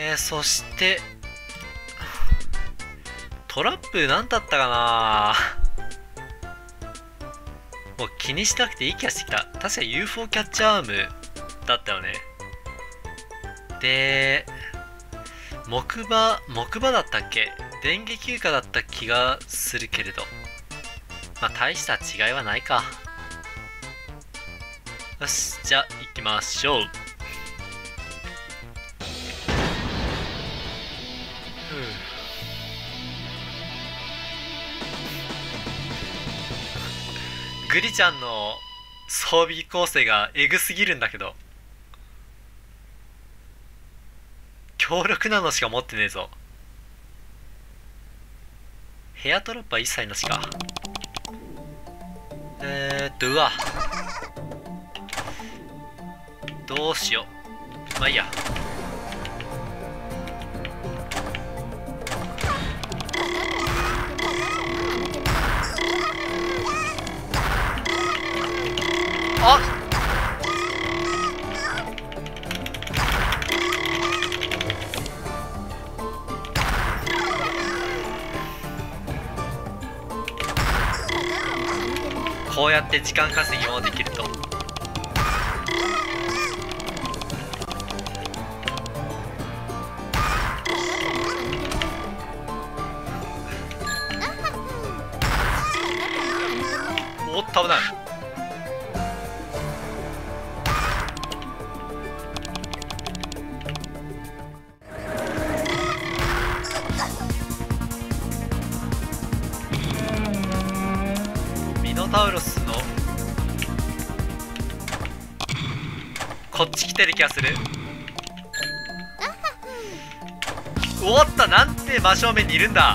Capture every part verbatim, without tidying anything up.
えー、そしてトラップ何だったかな。もう気にしなくていい気がしてきた。確か ユーフォー キャッチアームだったよね。で木馬木馬だったっけ、電撃休暇だった気がするけれど、まあ大した違いはないか。よし、じゃあ行きましょう。グリちゃんの装備構成がエグすぎるんだけど、強力なのしか持ってねえぞ。ヘアトラップは一切なしか。えーっとうわどうしよう、まあいいや。あっ、こうやって時間稼ぎもできると。おっと危ない。ミノタウロスのこっち来てる気がする。おっと、なんて真正面にいるんだ。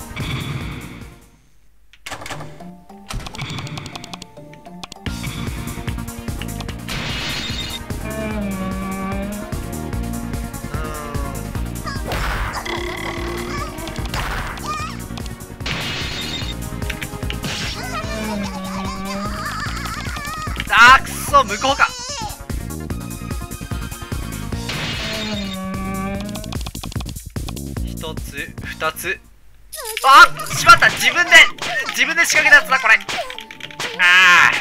あーくそ、向こうか。一つ二つ、あっしまった、自分で自分で仕掛けたやつだこれ。あ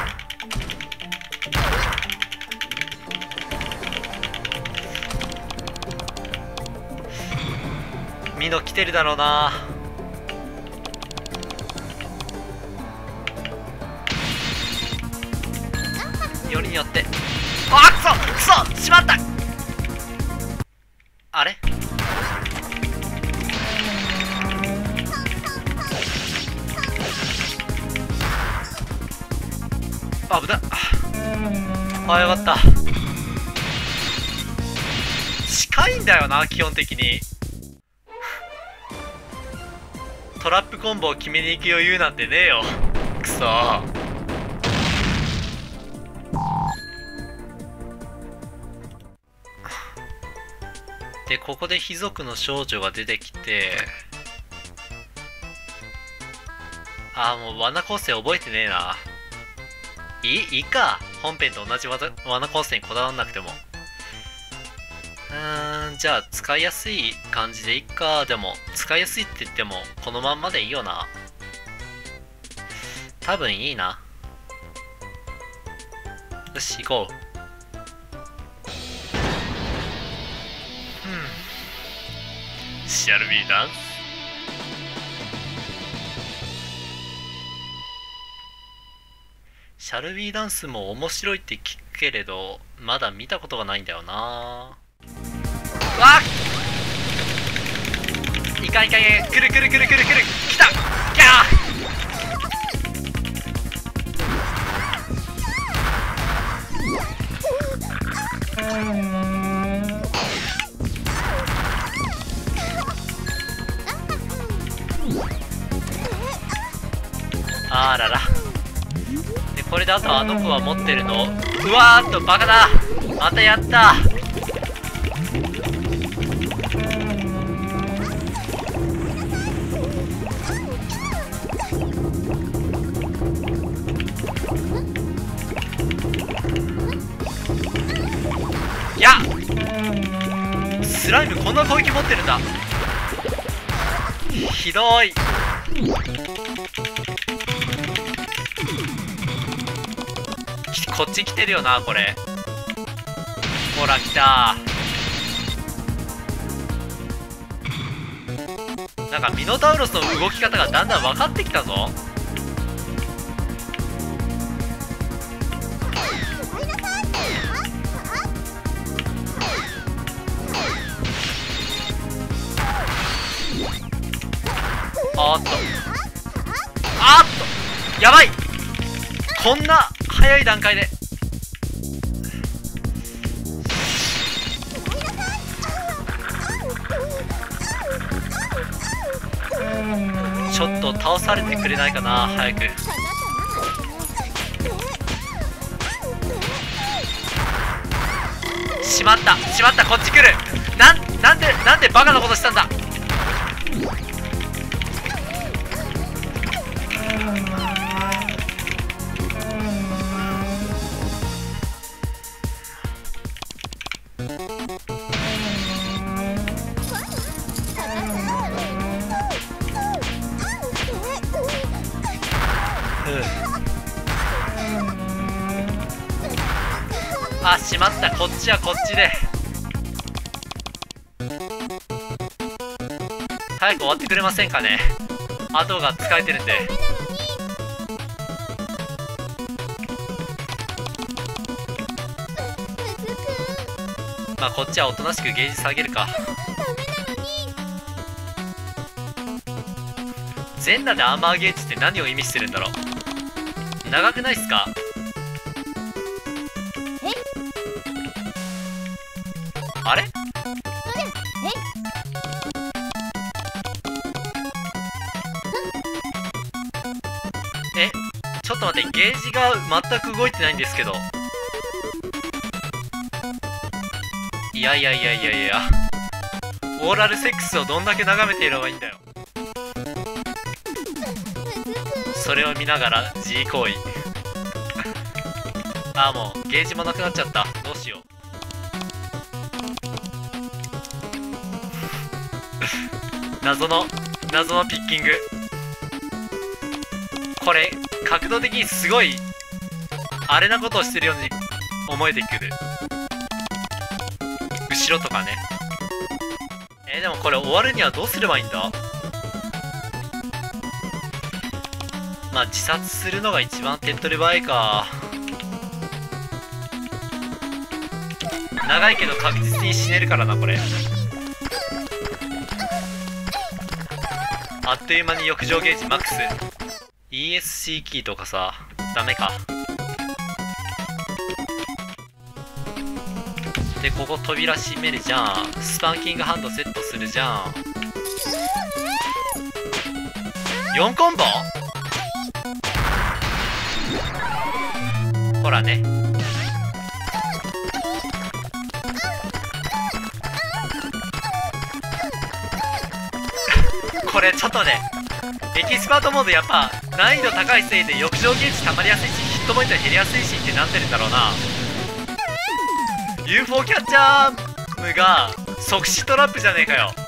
あミノ来てるだろうな。よりによって、あっくそくそしまった。あれ危なっ。あ、よかった。近いんだよな基本的に。トラップコンボを決めに行く余裕なんてねえよ。くそー。でここで卑族の少女が出てきて、ああもう罠構成覚えてねえな。いいいいか、本編と同じ技罠構成にこだわんなくても。うーん、じゃあ使いやすい感じでいいか。でも使いやすいって言ってもこのまんまでいいよな。多分いいな。よし行こう。シャルビーダンス。シャルビーダンスも面白いって聞くけれど、まだ見たことがないんだよな。わっ、いかんいかんいかん、くるくるくるくるくる、きた、キャー。あらら。でこれであとあの子は持ってるの、うわーっとバカだ、またやった。いやスライムこんな攻撃持ってるんだ。ひどい。こっち来てるよなこれ。ほら来た。なんかミノタウロスの動き方がだんだん分かってきたぞ。あーっとあーっとやばい。こんな早い段階でちょっと倒されてくれないかな早く。しまったしまった、こっち来る。なんなんでなんでバカなことしたんだ。あ、しまった。こっちはこっちで早く終わってくれませんかね。後が疲れてるんで。まあこっちはおとなしくゲージ下げるか。全裸でアーマーゲージって何を意味してるんだろう。長くないっすか。あれえちょっと待って、ゲージが全く動いてないんですけど。いやいやいやいやいや、オーラルセックスをどんだけ眺めていればいいんだよ。それを見ながら G 行為ああ、もうゲージもなくなっちゃった。どうしよう。謎の謎のピッキング。これ角度的にすごいあれなことをしてるように思えてくる。後ろとかね。えー、でもこれ終わるにはどうすればいいんだ。まあ自殺するのが一番手っ取り早いか。長いけど確実に死ねるからなこれ。あっという間に浴場ゲージマックス。 イーエスシー キーとかさダメか。でここ扉閉めるじゃん。スパンキングハンドセットするじゃん。よんコンボほらね。これちょっとね、エキスパートモードやっぱ難易度高いせいで浴場ゲージ溜まりやすいしヒットポイント減りやすいしってなってるんだろうな。 ユーフォー キャッチャームが即死トラップじゃねえかよ。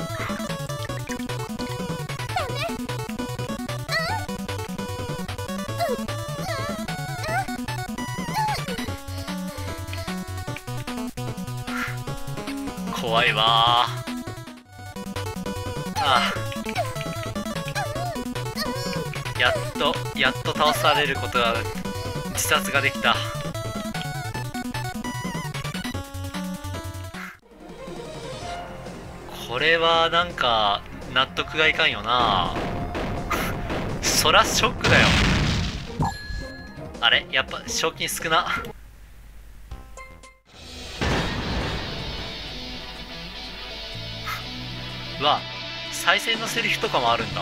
怖いわー。ああやっとやっと倒されることが自殺ができた。これはなんか納得がいかんよなそらショックだよ。あれやっぱ賞金少な。うわ再生のセリフとかもあるんだ。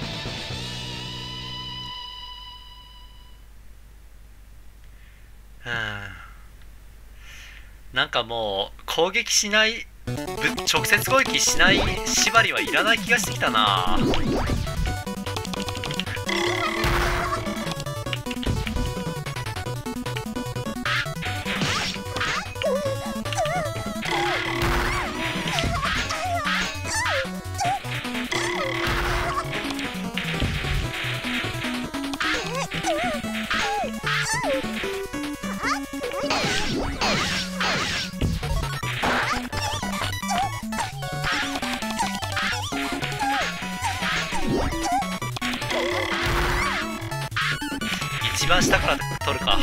なんかもう攻撃しない、直接攻撃しない縛りはいらない気がしてきたな。 一番下から取るか。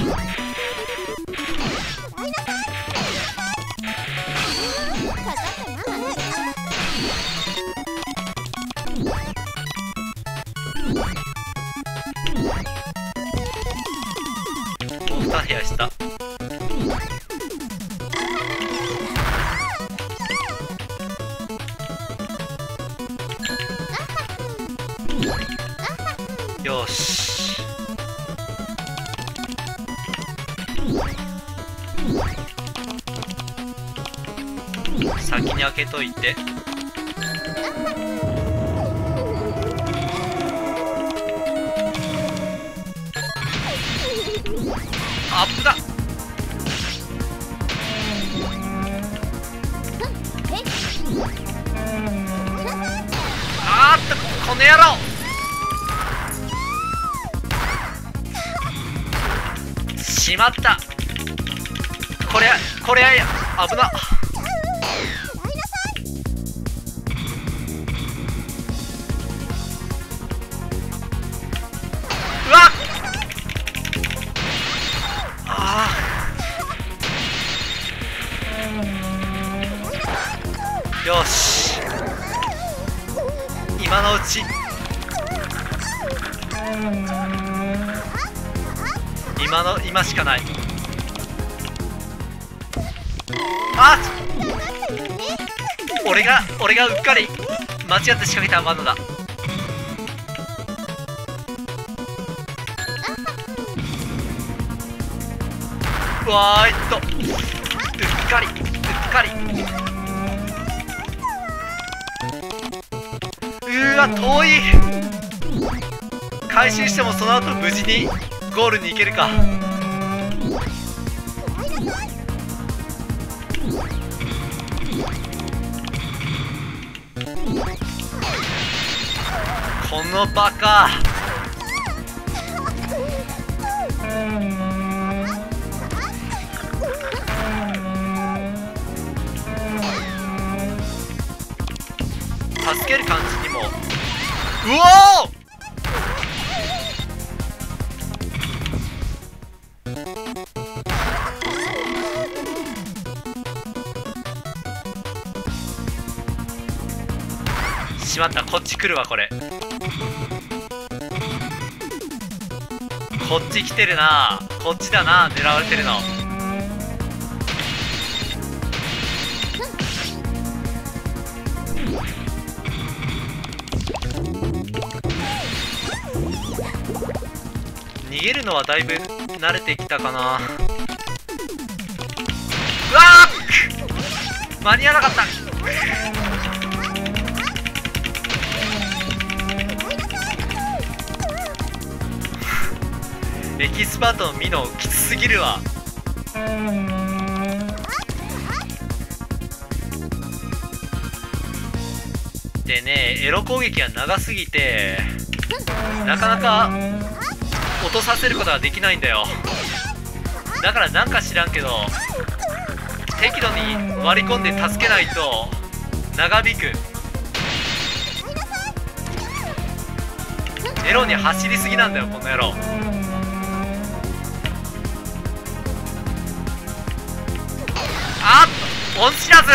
もうに部屋下。よし。先に開けといて。アップだ。あーっとこの野郎。しまった。これこれ危な。うわっ、あーよし、今のうち。今の今しかない。あっ、俺が俺がうっかり間違って仕掛けた罠だ。うわーいっと、うっかりうっかり。うーわ遠い。回収してもその後無事にゴールに行けるか。このバカ。助ける感じにも。うおー、しまった、こっち来るわ。これこっち来てるな。こっちだな、狙われてるの。逃げるのはだいぶ慣れてきたかな。うわー、間に合わなかった。エキスパートのミノきつすぎるわ。でね、エロ攻撃が長すぎてなかなか落とさせることができないんだよ。だからなんか知らんけど適度に割り込んで助けないと長引く。エロに走りすぎなんだよこの野郎。あっと恩知らず。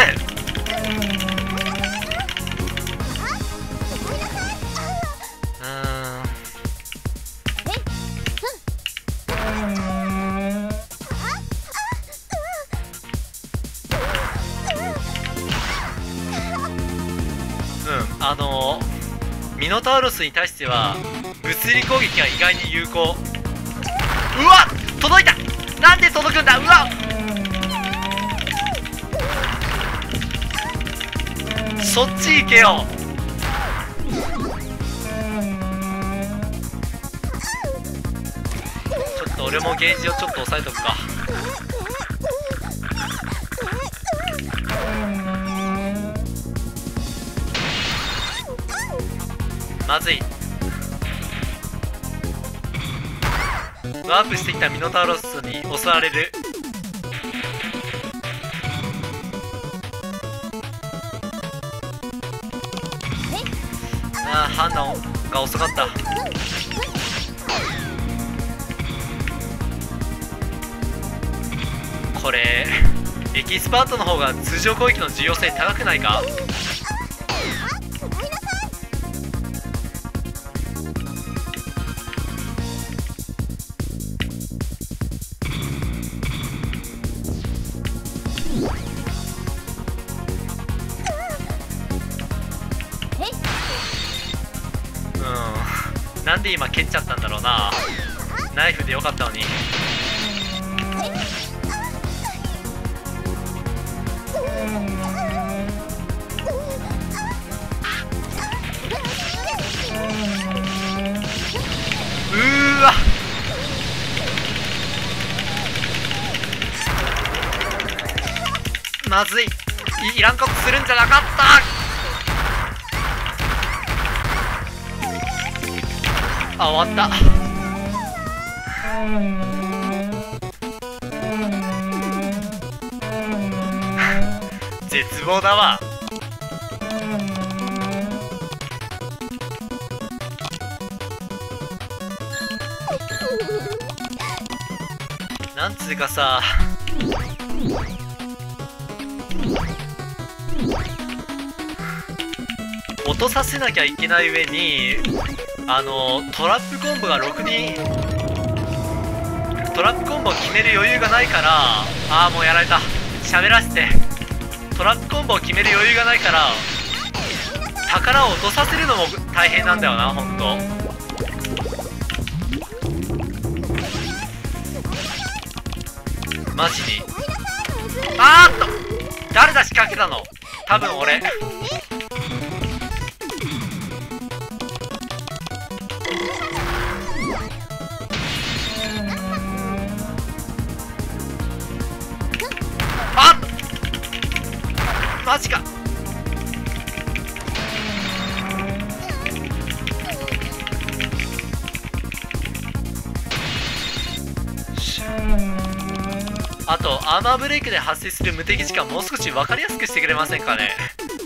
あのー、ミノタウロスに対しては物理攻撃が意外に有効。うわっ、届いた。なんで届くんだ。うわっ、そっち行けよ。ちょっと俺もゲージをちょっと抑えとくか。まずい。ワープしてきたミノタウロスに襲われる。ああ、判断が遅かった。 これエキスパートの方が通常攻撃の重要性高くないか？うん、なんで今蹴っちゃったんだろうな。ナイフでよかったのに。うーわ、まずい、いいらんことするんじゃなかった。あ、終わった。絶望だわ。なんつうかさ、落とさせなきゃいけない上に、あのトラップコンボがろくにトラップコンボを決める余裕がないから、ああもうやられた。喋らせて。トラップコンボを決める余裕がないから宝を落とさせるのも大変なんだよな、ほんと。マジに。あーっと、誰だ仕掛けたの。多分俺。あっ、マジか。あとアーマーブレイクで発生する無敵時間もう少し分かりやすくしてくれませんかね。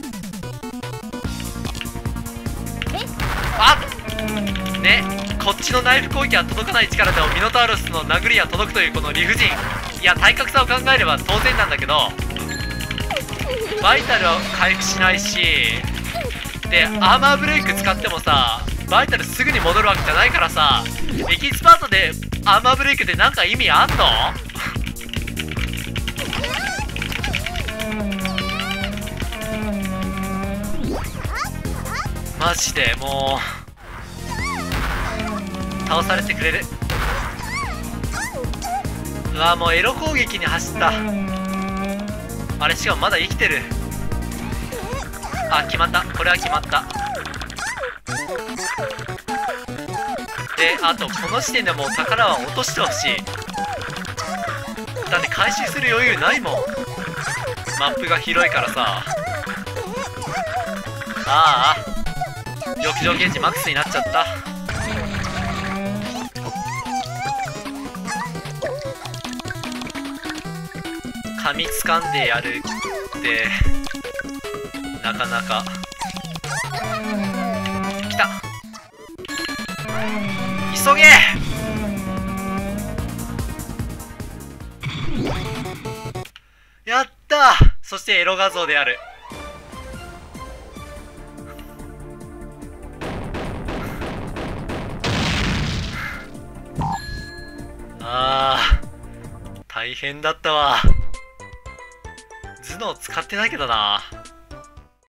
あっね、こっちのナイフ攻撃は届かない力でもミノタウロスの殴りは届くというこの理不尽。いや、体格差を考えれば当然なんだけど、バイタルは回復しないし、でアーマーブレイク使ってもさ、バイタルすぐに戻るわけじゃないからさ、エキスパートでアーマーブレイクってなんか意味あんの？マジでもう倒されてくれる。うわ、もうエロ攻撃に走った。あれ、しかもまだ生きてる。あ、決まった。これは決まった。で、あとこの時点でもう宝は落としてほしい。だって回収する余裕ないもん。マップが広いからさ。ああ、浴場ゲージマックスになっちゃった。髪掴んでやるってなかなか。来た、急げ。やったー。そしてエロ画像である。あー、大変だったわ。頭脳使ってないけどな。